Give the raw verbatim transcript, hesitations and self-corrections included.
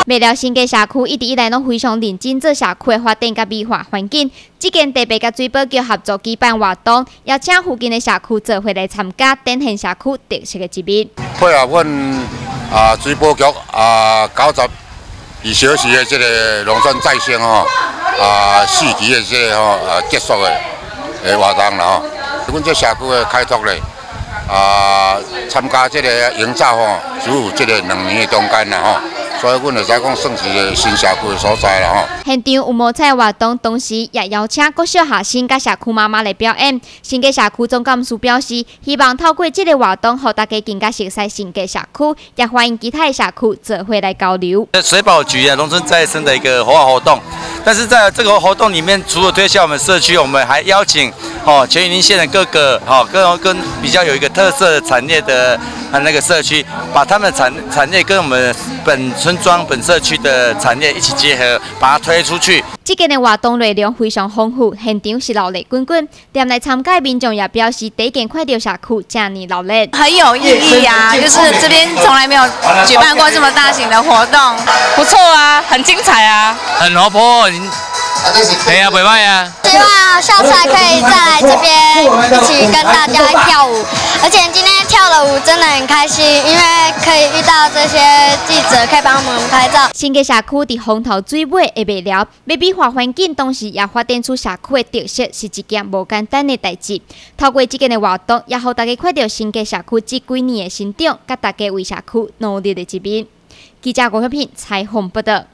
未了新界社区一直以来拢非常认真做社区的发展甲美化环境。这间特别甲水保局合作举办活动，邀请附近的社区做伙来参加，展现社区特色的一面。 配合阮啊水保局啊九十二小时的这个农村再生吼啊四期的这个吼啊结束的诶活动啦吼，阮这社区的开拓咧啊参加这个营造吼，只有这个两年的中间啦吼。 所以，阮会使讲算是一个新社区的所在啦吼。 现场有无彩活动，同时也邀请各小学生甲社区妈妈来表演。新界社区总干事表示，希望透过这个活动，让大家更加熟悉新界社区，也欢迎其他的社区做伙来交流。 水保局啊，农村再生的一个活化活动，但是在这个活动里面，除了推销我们社区，我们还邀请哦全云林县的各个哦跟跟比较有一个特色产业的啊那个社区，把他们的产产业跟我们本村庄本社区的产业一起结合，把它推出去。 这件的活动内容非常丰富，现场是热闹滚滚。连来参加的民众也表示，第一件看到社区这么热闹， 很有意义啊！就是这边从来没有举办过这么大型的活动， 不错啊，很精彩啊， 很活泼，哎呀，袂歹啊！ 希望下次还可以再来这边一起跟大家跳舞，而且今天跳了舞真的很开心，因为可以遇到这些记者，可以帮我们拍照。 新界社区伫风头水尾的未了，要美化环境，同时也发展出社区的特色，是一件无简单的代志。透过这件的活动，也让大家看到新界社区这几年的成长，甲大家为社区努力的一面。记者郭小平采访报道。